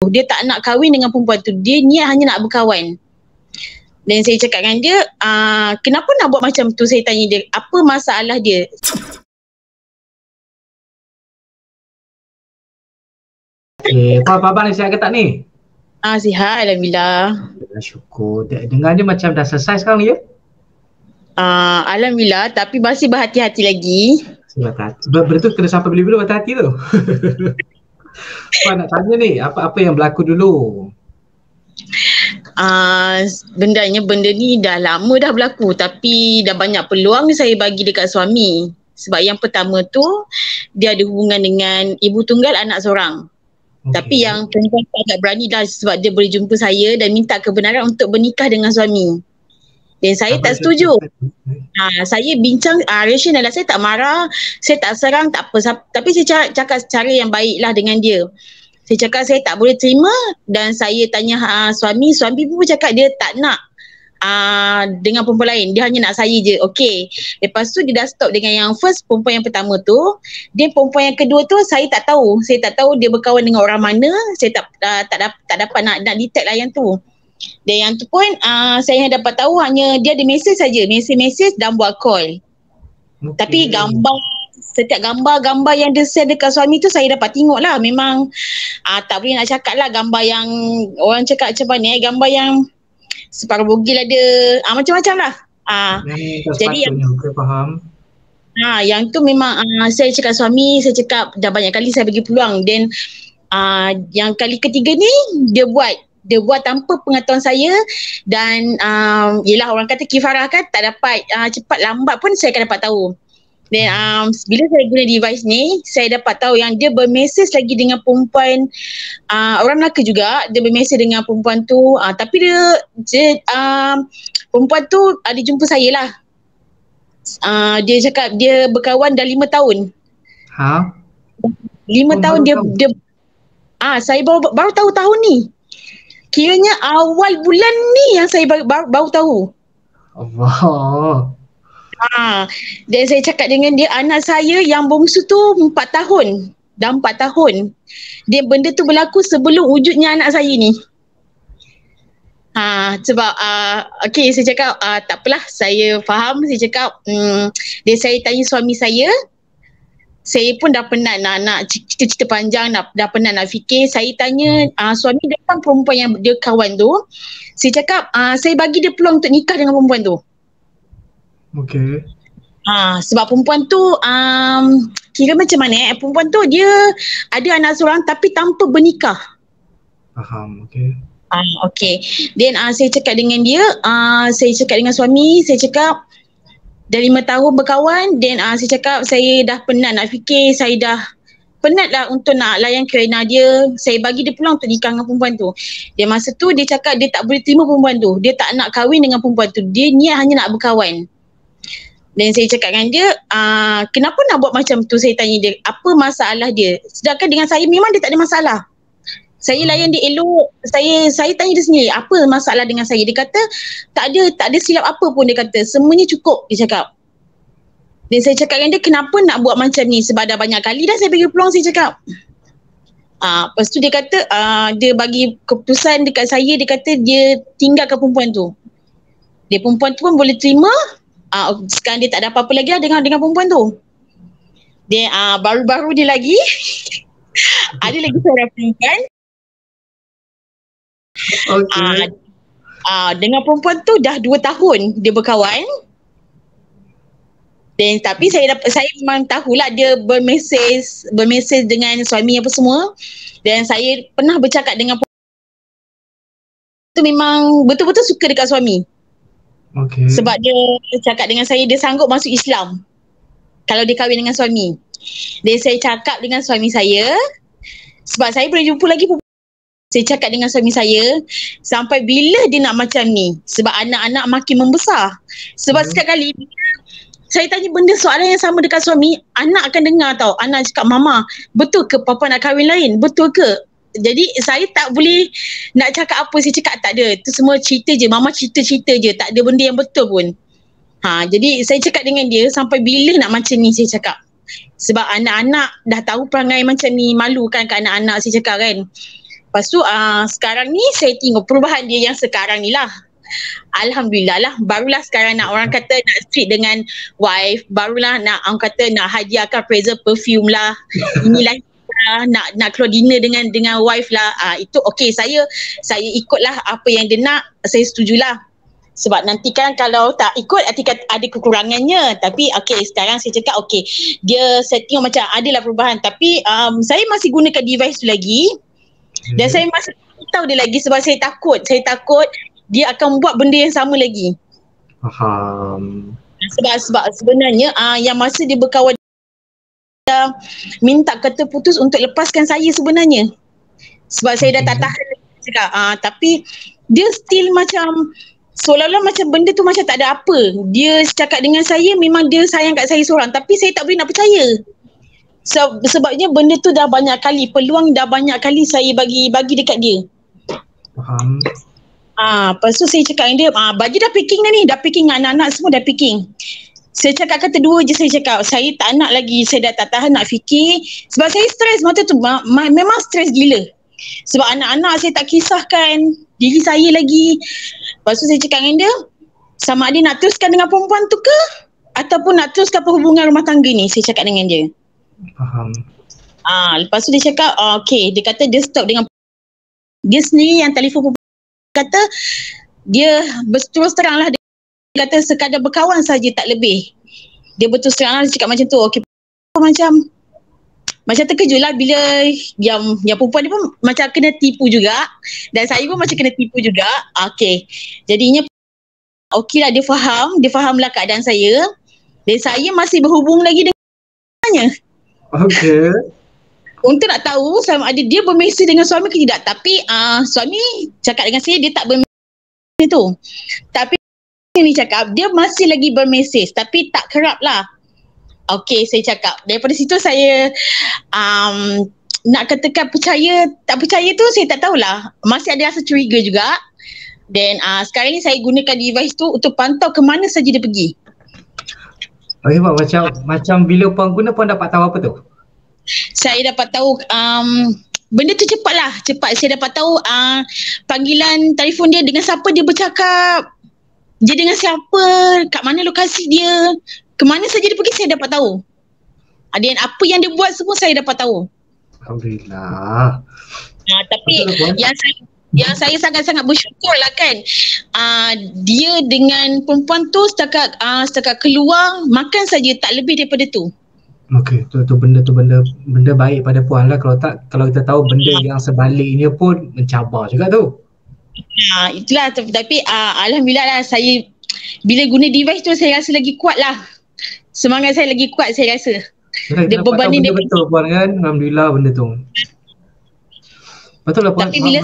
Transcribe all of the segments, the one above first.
Dia tak nak kahwin dengan perempuan tu. Dia niat hanya nak berkawan. Dan saya cakap dengan dia, kenapa nak buat macam tu? Saya tanya dia, apa masalah dia? Abang ni sihat ke tak ni? Sihat, Alhamdulillah. Syukur. Dengar je macam dah selesai sekarang ni ya? Alhamdulillah, tapi masih berhati-hati lagi. Benda tu kena sampai bila-bila berhati-hati tu. Pak nak tanya ni, apa yang berlaku dulu? Benda ni dah lama dah berlaku, tapi dah banyak peluang saya bagi dekat suami. Sebab yang pertama tu, dia ada hubungan dengan ibu tunggal anak seorang. Tapi yang perempuan agak berani dah sebab dia boleh jumpa saya dan minta kebenaran untuk bernikah dengan suami. Dan saya tak setuju. Saya bincang, rasional lah, saya tak marah, saya tak serang, tak apa. Tapi saya cakap secara yang baiklah dengan dia. Saya cakap saya tak boleh terima dan saya tanya suami pun cakap dia tak nak dengan perempuan lain. Dia hanya nak saya je. Okey. Lepas tu dia dah stop dengan yang first, perempuan yang pertama tu. Dia perempuan yang kedua tu saya tak tahu. Saya tak tahu dia berkawan dengan orang mana. Saya tak dapat nak detect lah yang tu. Dan yang tu pun saya dapat tahu hanya dia ada mesej saja, mesej dan buat call. Tapi setiap gambar yang dia share dekat suami tu saya dapat tengok lah. Memang tak boleh nak cakap lah gambar yang orang cakap macam mana gambar yang separuh bugil ada macam-macam lah. Jadi yang faham. Yang tu memang saya cakap suami, saya cakap dah banyak kali saya bagi peluang. Dan yang kali ketiga ni dia buat tanpa pengetahuan saya. Dan yelah orang kata kifarah kan, tak dapat cepat lambat pun saya akan dapat tahu. Dan bila saya guna device ni, saya dapat tahu yang dia bermesej lagi dengan perempuan orang Melaka juga. Dia bermesej dengan perempuan tu, tapi dia perempuan tu ada jumpa saya lah. Dia cakap dia berkawan dah 5 tahun. 5 tahun dia saya baru tahu tahun ni. Kiranya awal bulan ni yang saya baru tahu. Allah. Dan saya cakap dengan dia, anak saya yang bongsu tu 4 tahun. Dah 4 tahun. Dia benda tu berlaku sebelum wujudnya anak saya ni. Sebab okey saya cakap tak apalah, saya faham. Saya cakap dia saya tanya suami saya pun dah penat nak cerita panjang, dah penat nak fikir. Saya tanya suami depan perempuan yang dia kawan tu. Saya cakap saya bagi dia peluang untuk nikah dengan perempuan tu. Okey. Sebab perempuan tu kira macam mana perempuan tu dia ada anak seorang tapi tanpa bernikah. Faham, okey. Okey. Then saya cakap dengan dia, saya cakap dengan suami, saya cakap dah 5 tahun berkawan. Dan saya cakap saya dah penat nak fikir, saya dah penat lah untuk nak layan kerana dia. Saya bagi dia peluang untuk nikah dengan perempuan tu. Dia masa tu dia cakap dia tak boleh terima perempuan tu. Dia tak nak kahwin dengan perempuan tu. Dia niat hanya nak berkawan. Dan saya cakap dengan dia, kenapa nak buat macam tu? Saya tanya dia, apa masalah dia? Sedangkan dengan saya memang dia tak ada masalah. Saya layan dia elok. Saya tanya dia sendiri, apa masalah dengan saya? Dia kata, tak ada silap apa pun dia kata. Semuanya cukup, dia cakap. Dan saya cakap dengan dia, kenapa nak buat macam ni? Sebab dah banyak kali dah saya bagi peluang, saya cakap. Lepas tu dia kata, dia bagi keputusan dekat saya, dia kata dia tinggalkan perempuan tu. Dia perempuan tu pun boleh terima. Sekarang dia tak ada apa-apa lagi lah dengan perempuan tu. Dia baru-baru dia lagi ada lagi seorang perempuan. Dengan perempuan tu dah 2 tahun dia berkawan. Dan tapi saya memang tahulah dia bermesej dengan suami apa semua. Dan saya pernah bercakap dengan perempuan tu, memang betul-betul suka dekat suami. Okay. Sebab dia cakap dengan saya dia sanggup masuk Islam kalau dia kahwin dengan suami. Dan saya cakap dengan suami saya, sebab saya boleh jumpa lagi, saya cakap dengan suami saya sampai bila dia nak macam ni. Sebab anak-anak makin membesar. Sebab setiap kali saya tanya benda soalan yang sama dekat suami, anak akan dengar tau. Anak cakap, mama betul ke papa nak kahwin lain? Betul ke? Jadi saya tak boleh nak cakap apa. Saya cakap tak ada, itu semua cerita je, mama cerita-cerita je, tak ada benda yang betul pun. Jadi saya cakap dengan dia, sampai bila nak macam ni, saya cakap. Sebab anak-anak dah tahu perangai macam ni, malu kan ke anak-anak, saya cakap kan. Lepas tu sekarang ni saya tengok perubahan dia yang sekarang ni lah. Alhamdulillah lah, barulah sekarang nak orang kata nak street dengan wife, barulah nak orang kata nak hadiahkan present perfume lah. Inilah nak keluar dinner dengan wife lah. Itu okey, saya ikutlah apa yang dia nak, saya setujulah. Sebab nanti kan kalau tak ikut ada kekurangannya. Tapi okey, sekarang saya cakap okey, dia saya tengok macam adalah perubahan. Tapi saya masih gunakan device tu lagi. Dan saya masih tahu dia lagi sebab saya takut dia akan buat benda yang sama lagi. Faham. Sebab sebenarnya yang masa dia berkawan dia minta kata putus untuk lepaskan saya sebenarnya. Sebab saya dah tak tahan cakap. Tapi dia still macam seolah-olah macam benda tu macam tak ada apa. Dia cakap dengan saya memang dia sayang kat saya seorang, tapi saya tak boleh nak percaya. Sebabnya benda tu dah banyak kali, peluang dah banyak kali saya bagi dekat dia. Faham. Lepas tu saya cakap dengan dia, baju dah packing dah ni, dah packing, anak-anak semua dah packing. Saya cakap kata dua je, saya cakap saya tak nak lagi, saya dah tak tahan nak fikir. Sebab saya stres masa tu, memang stres gila. Sebab anak-anak saya tak kisahkan, diri saya lagi. Lepas tu saya cakap dengan dia, sama ada nak teruskan dengan perempuan tu ke ataupun nak teruskan perhubungan rumah tangga ni, saya cakap dengan dia. Faham. Lepas tu dia cakap okey, dia kata dia stop dengan dia sendiri yang telefon, kata dia berterus terang lah, dia kata sekadar berkawan saja tak lebih. Dia berterus terang lah, dia cakap macam tu. Okey, macam terkejut lah bila yang perempuan dia pun macam kena tipu juga, dan saya pun macam kena tipu juga. Okey, jadinya okey lah, dia faham lah keadaan saya, dan saya masih berhubung lagi dengannya. Okey. Untuk nak tahu sama ada dia bermesej dengan suami ke tidak. Tapi suami cakap dengan saya dia tak bermesej tu. Tapi ni cakap dia masih lagi bermesej tapi tak kerap lah. Okey, saya cakap daripada situ saya nak katakan percaya tak percaya tu saya tak tahulah. Masih ada rasa curiga juga. Dan sekarang ni saya gunakan device tu untuk pantau ke mana saja dia pergi. Okey, macam bila puan guna puan dapat tahu apa tu? Saya dapat tahu benda tu cepat. Saya dapat tahu panggilan telefon dia, dengan siapa dia bercakap, dia dengan siapa, kat mana lokasi dia, ke mana saja dia pergi, saya dapat tahu. Dan apa yang dia buat semua saya dapat tahu. Alhamdulillah. Tapi yang saya sangat-sangat bersyukur lah kan, dia dengan perempuan tu setakat keluar makan saja, tak lebih daripada tu. Okey, tu benda baik pada puan lah. Kalau kita tahu benda yang sebaliknya pun mencabar juga tu. Itulah, tapi alhamdulillah lah, saya bila guna device tu saya rasa lagi kuat lah. Semangat saya lagi kuat, saya rasa. Dia berbanding dia betul puan kan. Alhamdulillah benda tu. Betul lah puan. Tapi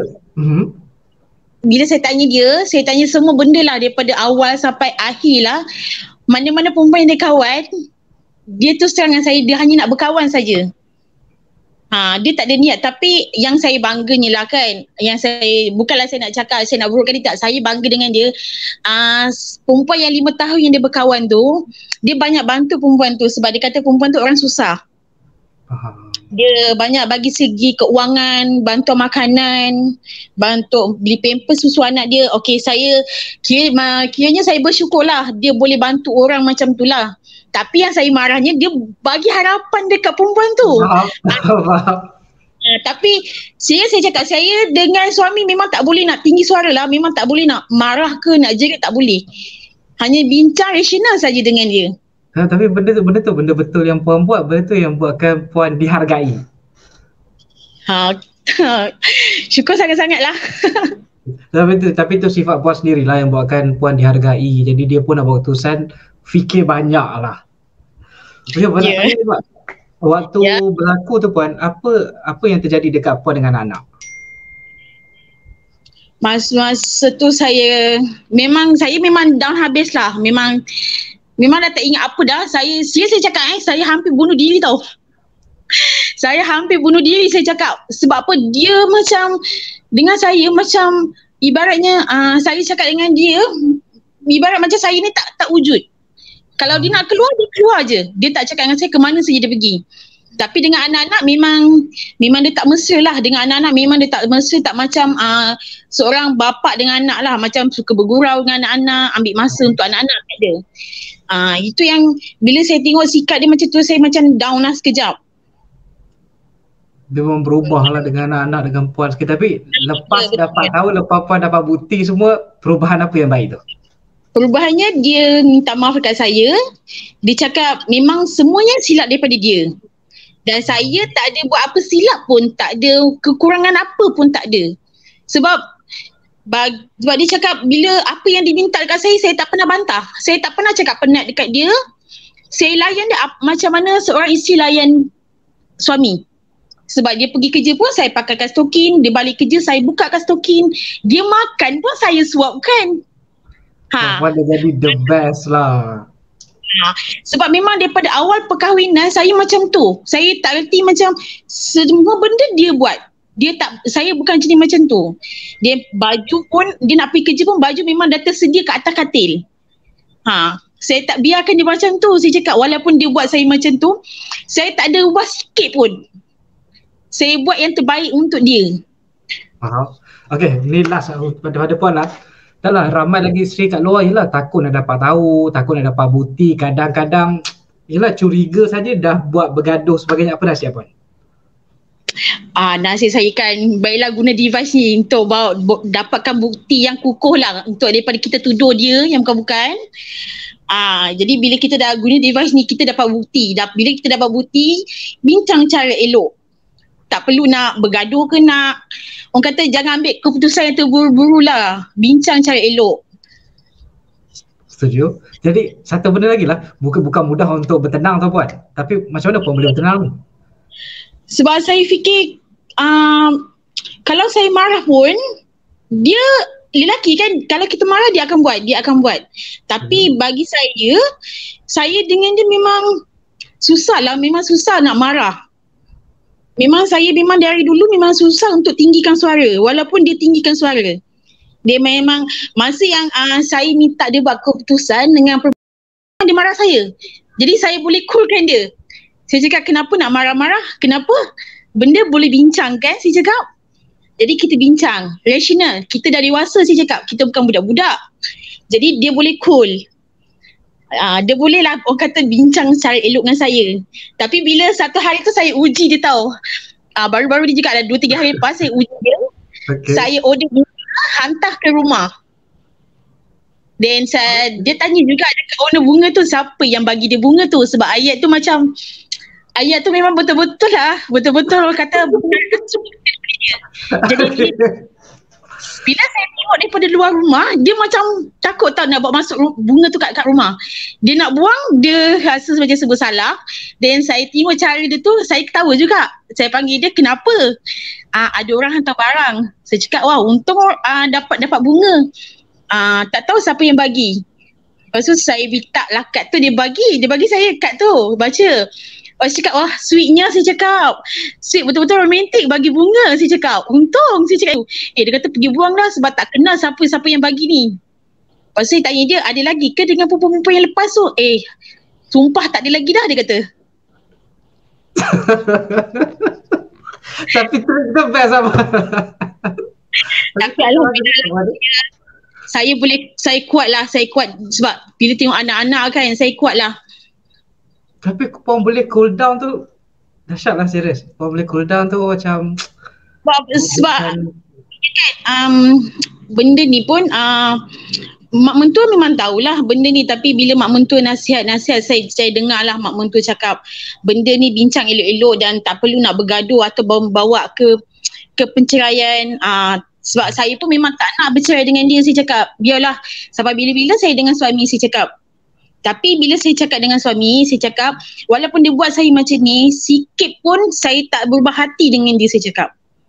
bila saya tanya semua benda lah daripada awal sampai akhir lah. Mana-mana perempuan yang dia kawan, dia tu terang dengan saya, dia hanya nak berkawan saja. Dia tak ada niat. Tapi yang saya bangganya lah kan, bukanlah saya nak cakap saya nak burukkan dia, tak. Saya bangga dengan dia. Perempuan yang 5 tahun yang dia berkawan tu, dia banyak bantu perempuan tu sebab dia kata perempuan tu orang susah. Dia banyak bagi segi keuangan, bantu makanan, bantu beli pampers susu anak dia. Okey, saya kiranya saya bersyukur lah dia boleh bantu orang macam tu lah. Tapi yang saya marahnya, dia bagi harapan dekat perempuan tu. Tapi saya cakap, saya dengan suami memang tak boleh nak tinggi suara lah, memang tak boleh nak marah ke nak jerit, tak boleh. Hanya bincang rasional saja dengan dia. Tapi benda betul yang puan buat, benda tu yang buatkan puan dihargai. Syukur sangat-sangat lah. Tapi tu sifat puan sendirilah yang buatkan puan dihargai. Jadi dia pun nak buat keputusan, fikir banyak lah. Waktu berlaku tu puan, apa yang terjadi dekat puan dengan anak? Masa tu saya memang down habis lah. Memang dah tak ingat apa dah. Saya cakap saya hampir bunuh diri tau. Saya hampir bunuh diri, saya cakap. Sebab apa, dia macam dengan saya macam ibaratnya saya cakap dengan dia ibarat macam saya ni tak wujud. Kalau dia nak keluar, dia keluar je. Dia tak cakap dengan saya ke mana saja dia pergi. Tapi dengan anak-anak memang dia tak mesra lah. Dengan anak-anak memang dia tak mesra, tak macam seorang bapa dengan anak lah. Macam suka bergurau dengan anak-anak, ambil masa untuk anak-anak, tak ada. Itu yang bila saya tengok sikap dia macam tu, saya macam down lah sekejap. Dia memang berubah lah dengan anak-anak, dengan puan sikit. Tapi lepas dapat tahu, lepas puan dapat bukti semua, perubahan apa yang baik tu? Perubahannya dia minta maaf dekat saya. Dia cakap memang semuanya silap daripada dia. Dan saya tak ada buat apa silap pun, tak ada kekurangan apa pun, tak ada. Sebab dia cakap bila apa yang diminta dekat saya tak pernah bantah. Saya tak pernah cakap penat dekat dia. Saya layan dia macam mana seorang isteri layan suami. Sebab dia pergi kerja pun saya pakaikan stokin, dia balik kerja saya bukakan stokin, dia makan pun saya suapkan. Perempuan dia jadi the best lah. Sebab memang daripada awal perkahwinan saya macam tu. Saya tak reti macam semua benda dia buat. Saya bukan jenis macam tu. Dia baju pun, dia nak pergi kerja pun baju memang dah tersedia kat atas katil. Saya tak biarkan dia macam tu. Saya cakap walaupun dia buat saya macam tu, saya tak ada ubah sikit pun. Saya buat yang terbaik untuk dia. Faham. Okay, ni last pada puan lah. Dah lah, ramai lagi isteri kat luar, yelah takut nak dapat tahu, takut nak dapat bukti, kadang-kadang yelah curiga saja dah buat bergaduh sebagainya. Apa nasihat puan? Nasihat saya kan, baiklah guna device ni untuk dapatkan bukti yang kukuh lah, untuk daripada kita tuduh dia yang bukan-bukan. Jadi bila kita dah guna device ni, kita dapat bukti. Bila kita dapat bukti, bincang cara elok. Tak perlu nak bergaduh ke nak, orang kata jangan ambil keputusan yang terburu-buru lah. Bincang cara elok. Setuju. Jadi satu benda lagi lah, bukan mudah untuk bertenang tau puan. Tapi macam mana puan boleh bertenang ni? Sebab saya fikir kalau saya marah pun, dia lelaki kan, kalau kita marah dia akan buat. Tapi bagi saya dengan dia memang susah nak marah. Memang dari dulu memang susah untuk tinggikan suara, walaupun dia tinggikan suara. Dia memang masa yang saya minta dia buat keputusan dengan dia marah saya. Jadi saya boleh coolkan dia. Saya cakap kenapa nak marah-marah? Kenapa? Benda boleh bincang kan, saya cakap. Jadi kita bincang, rasional. Kita dah dewasa, saya cakap. Kita bukan budak-budak. Jadi dia boleh cool. Dia boleh lah orang kata bincang secara elok dengan saya. Tapi bila satu hari tu saya uji dia tahu. Baru-baru ni juga ada 2-3 hari lepas saya uji dia. Okay. Saya order bunga, hantar ke rumah. Then dia tanya juga dekat owner bunga tu siapa yang bagi dia bunga tu. Sebab ayat tu memang betul-betul lah. Betul-betul orang kata jadi bila saya tengok daripada luar rumah, dia macam takut tau nak bawa masuk bunga tu kat rumah. Dia nak buang, dia rasa macam serba salah. Then saya tengok cara dia tu, saya ketawa juga. Saya panggil dia, kenapa? Ada orang hantar barang. Saya cakap, wah untung dapat bunga. Tak tahu siapa yang bagi. Lepas tu saya minta lah kad tu, dia bagi saya kad tu, baca. Saya cakap, wah sweetnya, saya cakap. Sweet betul-betul romantik bagi bunga, saya cakap. Untung, saya cakap. Dia kata pergi buang dah sebab tak kenal siapa yang bagi ni. Lepas tu saya tanya dia, ada lagi ke dengan perempuan yang lepas tu? Sumpah tak ada lagi dah, dia kata. Tapi tu best apa? Tapi alhamdulillah saya kuat sebab bila tengok anak-anak kan, saya kuat lah. Tapi puan boleh cool down tu dahsyat lah, serius. Puan boleh cool down tu macam sebab benda ni pun mak mentua memang tahulah benda ni, tapi bila mak mentua nasihat saya dengar lah mak mentua cakap benda ni bincang elok-elok dan tak perlu nak bergaduh atau bawa ke penceraian. Sebab saya pun memang tak nak bercerai dengan dia, saya cakap biarlah sampai bila-bila saya dengan suami, saya cakap. Tapi bila saya cakap dengan suami, saya cakap walaupun dia buat saya macam ni, sikit pun saya tak berubah hati dengan dia, saya cakap.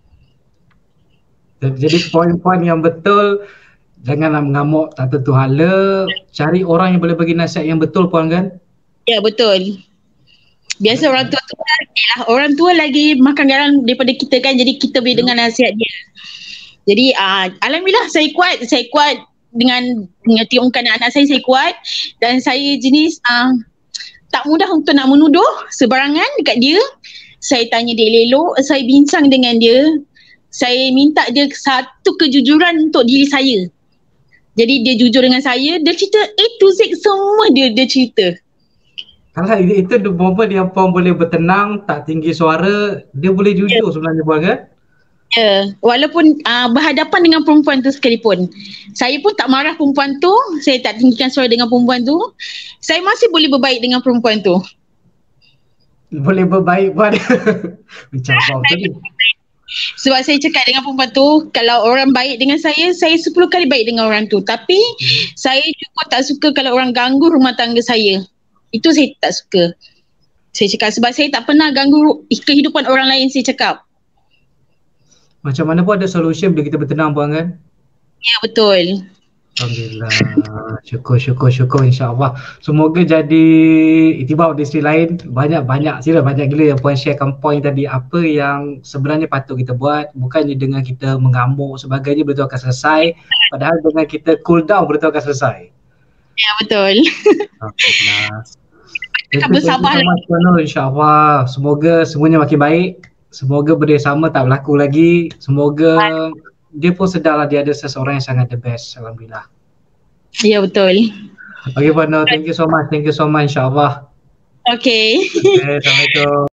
Jadi poin-poin yang betul, jangan nak mengamuk tak tentu hala, cari orang yang boleh bagi nasihat yang betul puan kan? Ya betul. Biasa orang tua lagi makan garam daripada kita kan, jadi kita boleh dengar nasihat dia. Jadi alhamdulillah saya kuat dengan tengokkan anak saya kuat. Dan saya jenis tak mudah untuk nak menuduh sebarangan dekat dia. Saya tanya dia elok, saya bincang dengan dia. Saya minta dia satu kejujuran untuk diri saya. Jadi dia jujur dengan saya, dia cerita A to Z semua dia cerita. Kalau itu the moment yang puan boleh bertenang, tak tinggi suara, dia boleh jujur sebenarnya puan kan? Ya, walaupun berhadapan dengan perempuan tu sekalipun. Saya pun tak marah perempuan tu, saya tak tinggikan suara dengan perempuan tu. Saya masih boleh berbaik dengan perempuan tu. Boleh berbaik puan. Mencabar tadi. Sebab saya cakap dengan perempuan tu, kalau orang baik dengan saya 10 kali baik dengan orang tu. Tapi saya juga tak suka kalau orang ganggu rumah tangga saya. Itu saya tak suka. Saya cakap sebab saya tak pernah ganggu kehidupan orang lain, saya cakap. Macam mana pun ada solution bila kita bertenang puan kan? Ya, betul. Alhamdulillah. Syukur insyaAllah. Semoga jadi iktibar di sisi lain. Banyak gila yang puan sharekan point tadi. Apa yang sebenarnya patut kita buat. Bukannya dengan kita mengamuk sebagainya betul akan selesai. Padahal dengan kita cool down betul akan selesai. Ya, betul. Alhamdulillah. Kita bersabar lagi. InsyaAllah. Semoga semuanya makin baik. Semoga benda sama tak berlaku lagi. Semoga dia pun sedarlah dia ada seseorang yang sangat the best. Alhamdulillah. Ya, betul. Okay Puan Nur, thank you so much. InsyaAllah. Okay. Okay, Assalamualaikum.